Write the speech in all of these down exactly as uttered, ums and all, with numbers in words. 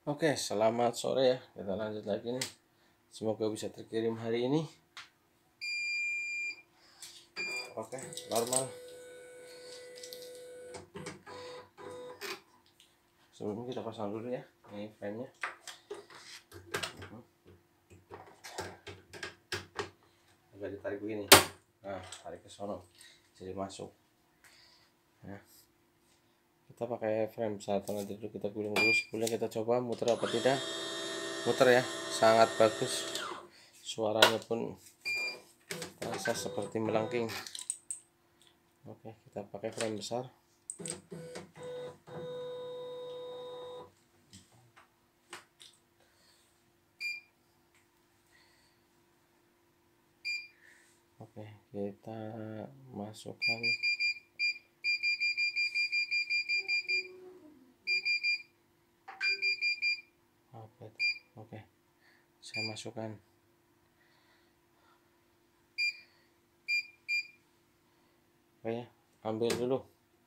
Oke, selamat sore ya. Kita lanjut lagi nih. Semoga bisa terkirim hari ini. Oke, normal. Sebelumnya kita pasang dulu ya, ini frame-nya. Agak ditarik begini. Nah, tarik ke sono. Jadi masuk. Nah, kita pakai frame besar nanti dulu kita gulung dulu. Sebelumnya kita coba muter apa tidak. Muter ya, sangat bagus. Suaranya pun terasa seperti melengking. Oke, kita pakai frame besar. Oke, kita masukkan apa itu? Oke, saya masukkan. Oke ya, ambil dulu.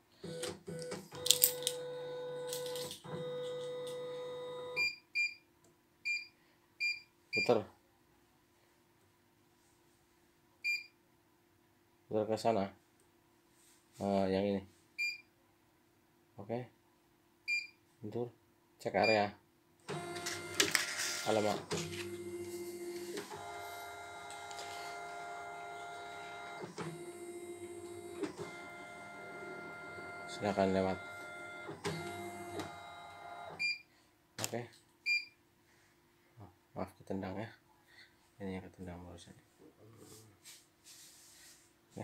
Putar. Putar ke sana. Nah, yang ini. Oke. Mundur. Cek area. Alamak. Silakan lewat. Oke. Oh, maaf ketendang ya. Ini yang ketendang barusan. Oke.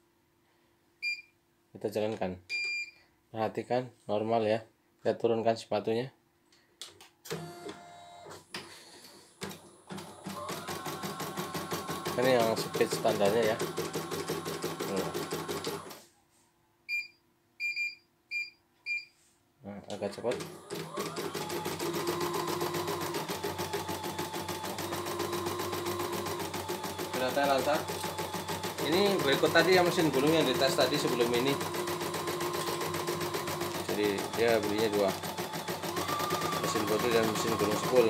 Kita jalankan. Perhatikan normal ya. Kita turunkan sepatunya. Ini yang speed standarnya ya. Nah, agak cepat. Sudah lancar. Ini berikut tadi yang mesin gulung yang dites tadi sebelum ini. Jadi dia belinya dua, mesin bodi dan mesin gulung spool.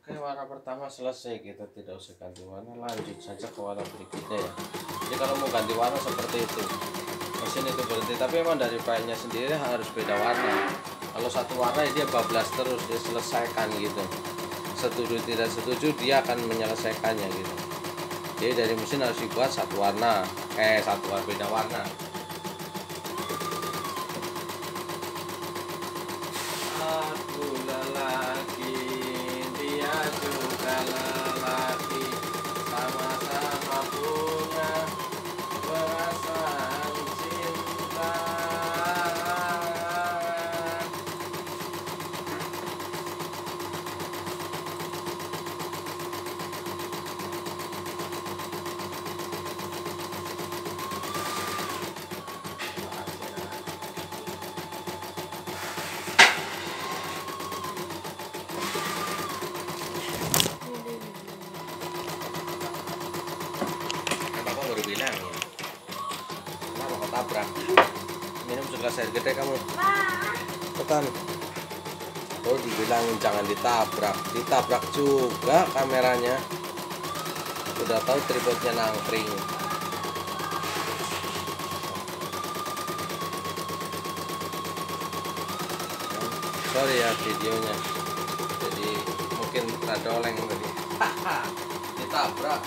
Oke, warna pertama selesai, kita tidak usah ganti warna, lanjut saja ke warna berikutnya ya. Jadi kalau mau ganti warna seperti itu, mesin itu berhenti, tapi memang dari filenya sendiri harus beda warna. Kalau satu warna dia bablas terus, dia selesaikan gitu. Setuju tidak setuju dia akan menyelesaikannya gitu. Jadi dari mesin harus dibuat satu warna, eh satu warna beda warna. Aku lelaki, dia juga lelaki, sama-sama punya perasaan cinta. Bapak baru bilang ya, kenapa kau tabrak? Minum segelas air gede kamu. Tekan. Oh, dibilangin jangan ditabrak, ditabrak juga kameranya. Udah tahu tripodnya nangkring. Sorry ya videonya, jadi mungkin rada oleng tadi. Ditabrak.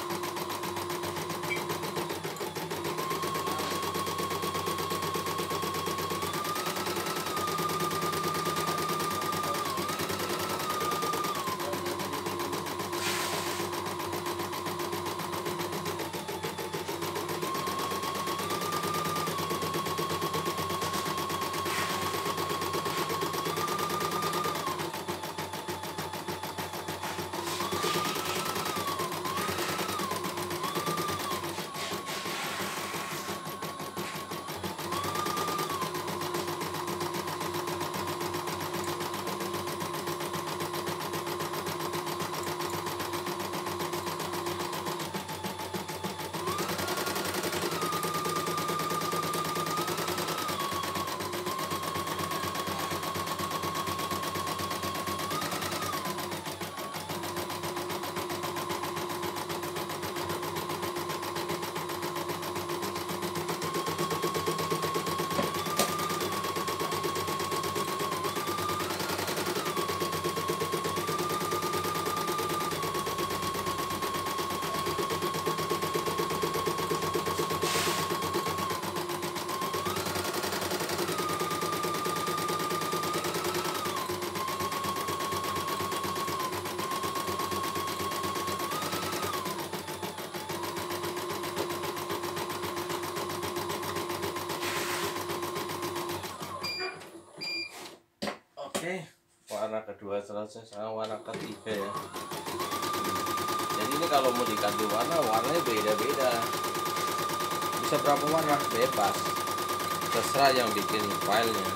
Oke, warna kedua selesai, sekarang warna ketiga ya. Jadi ini kalau mau diganti warna, warnanya beda-beda. Bisa berapa warna? Bebas. Terserah yang bikin filenya.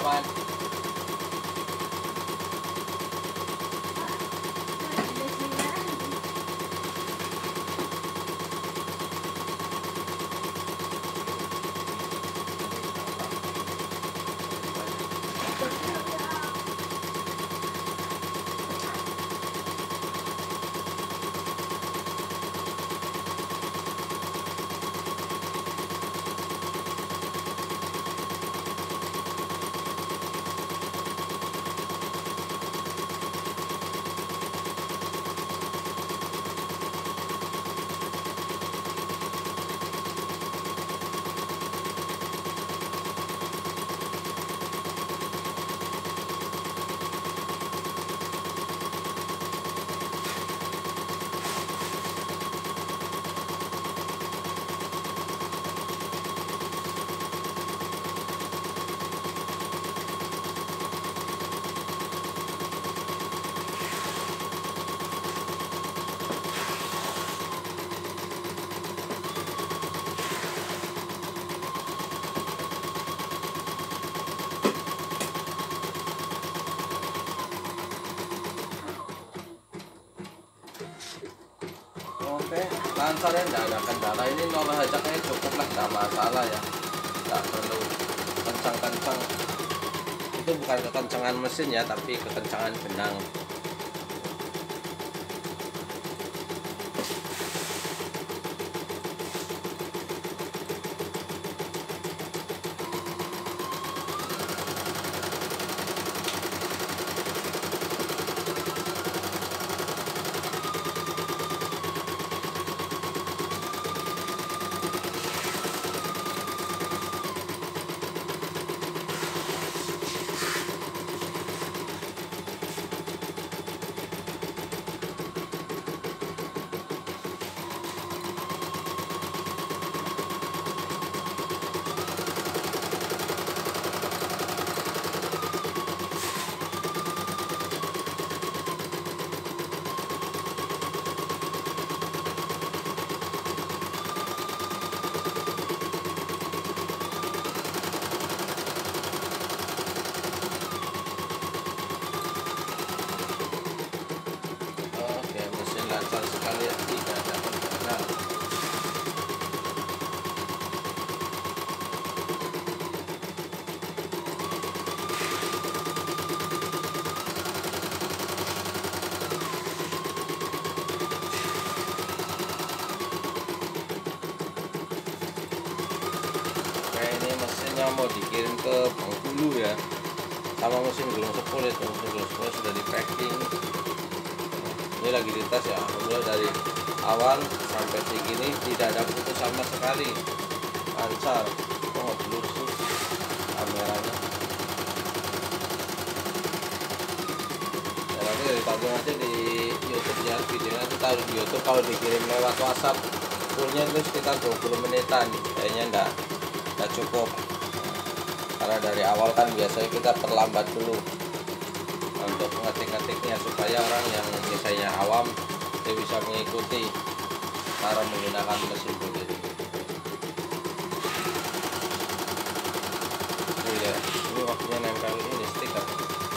apaan? Oke, lancar ya, nggak ada kendala. Ini nol hajaknya cukup lah, nggak masalah ya, nggak perlu kencang-kencang. Itu bukan kekencangan mesin ya, tapi kekencangan benang. Lancar sekali ya, tidak ada kendala. Oke, ini mesinnya mau dikirim ke Bengkulu ya, sama mesin gulung sepul itu. Mesin gulung sepul sudah di packing. Ini lagi dites ya, mulai dari awal sampai segini tidak ada putus sama sekali, lancar. Oh, blur sih kameranya. Ya, nanti dari tabung aja di YouTube ya, videonya kita harus di YouTube. Kalau dikirim lewat WhatsApp fullnya itu sekitar dua puluh menitan, kayaknya enggak enggak cukup, karena dari awal kan biasanya kita terlambat dulu untuk ngetik-ngetiknya, supaya orang yang misalnya awam dia bisa mengikuti cara menggunakan mesin bodi. Oh ya, ini waktunya nempel ini stiker.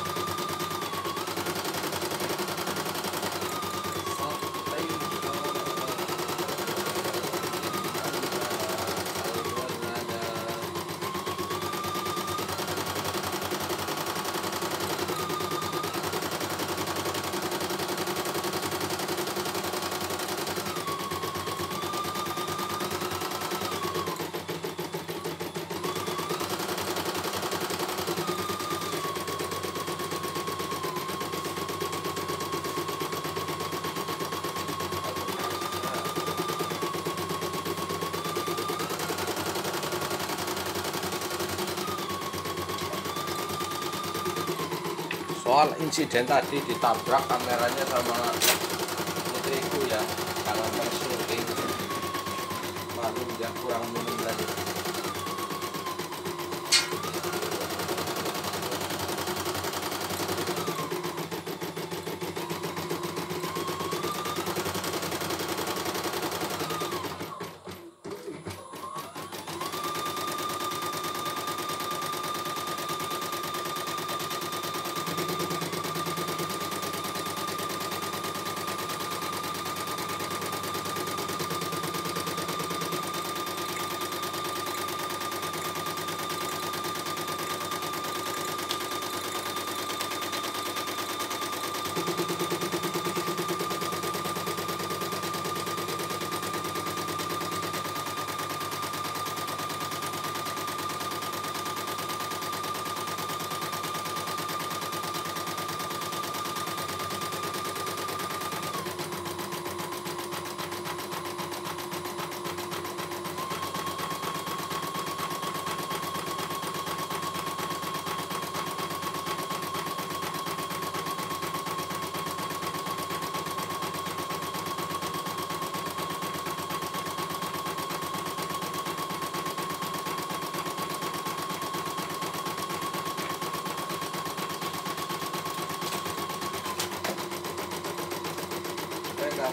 Soal insiden tadi ditabrak kameranya sama putriku ya, karena tersyuting malu dia kurang minum tadi.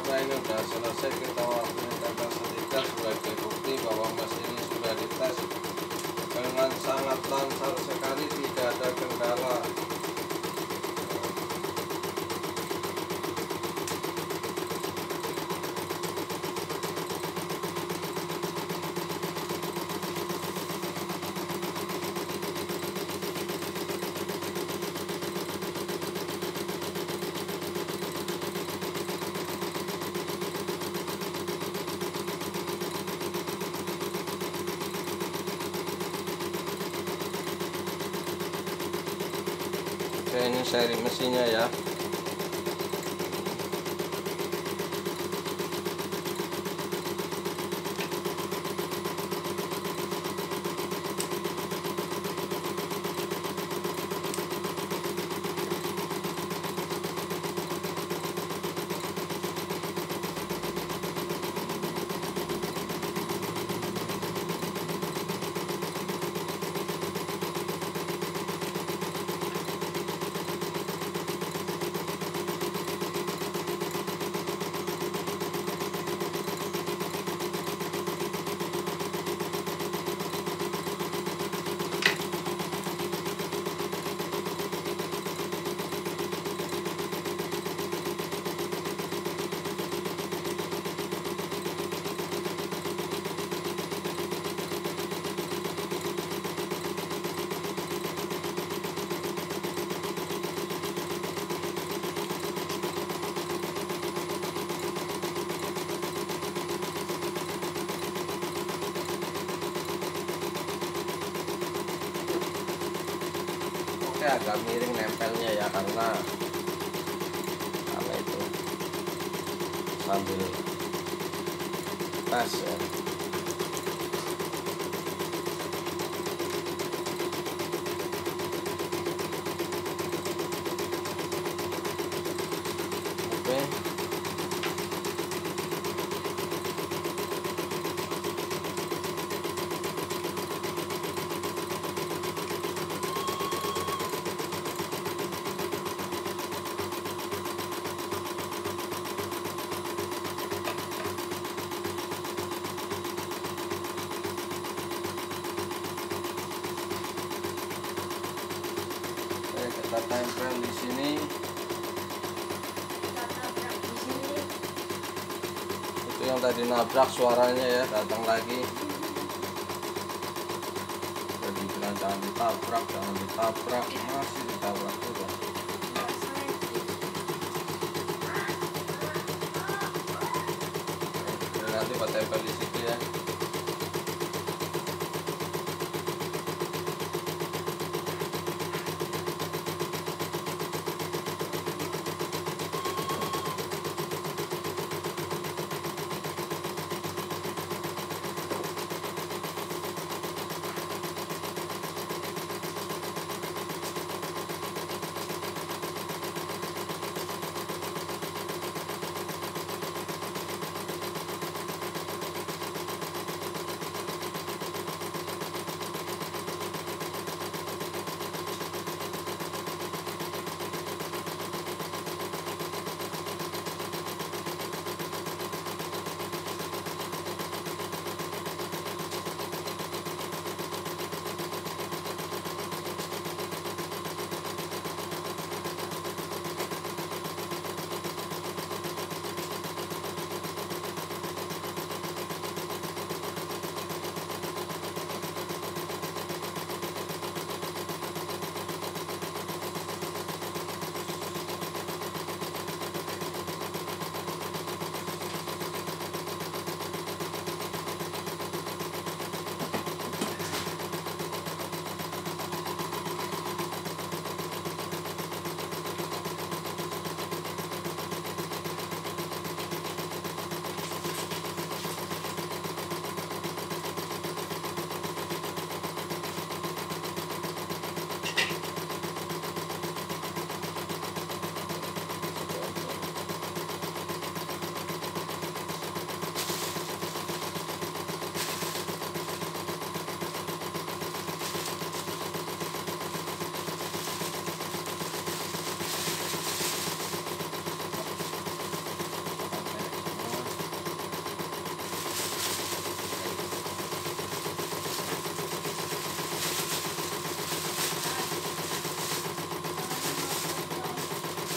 Nah, ini udah selesai, kita waktunya tempel stiker sebagai bukti bahwa mesin ini sudah dites dengan sangat lancar sekali, tidak ada kendala. Oke, ini seri mesinnya ya. Oke, agak miring nempelnya ya, karena karena itu sambil tes ya. Oke, kita tempel di sini. Itu yang tadi nabrak suaranya ya, datang lagi. Jadi bilang jangan ditabrak, jangan ditabrak, masih ditabrak juga. Oke, nanti buat tempel di situ ya.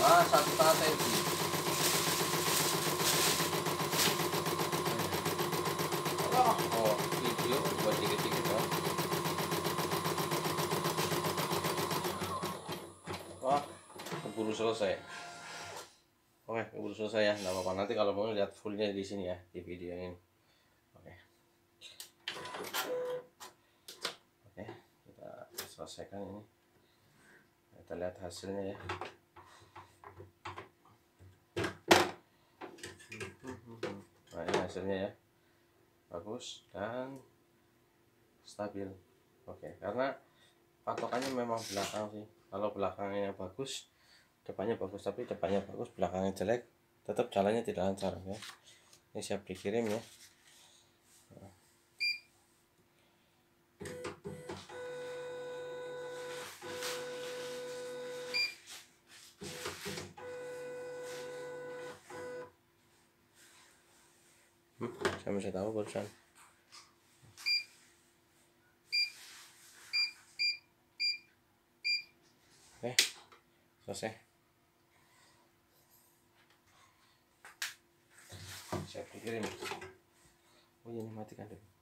ah satu setengah senti. Oh, oh video buat dikit-dikit ya. Wah, keburu selesai. Oke, keburu selesai ya, nggak apa-apa. Nanti kalau mau lihat fullnya di sini ya, di video ini. Oke, oke, kita selesaikan ini. Kita lihat hasilnya ya. Nah, ini hasilnya ya, bagus dan stabil. Oke, karena patokannya memang belakang sih. Kalau belakangnya bagus, depannya bagus, tapi depannya bagus, belakangnya jelek, tetap jalannya tidak lancar ya. Ini siap dikirim ya. Hmm, saya masih tahu barusan. Oke, selesai. Siap dikirim. Oh ini matikan dulu.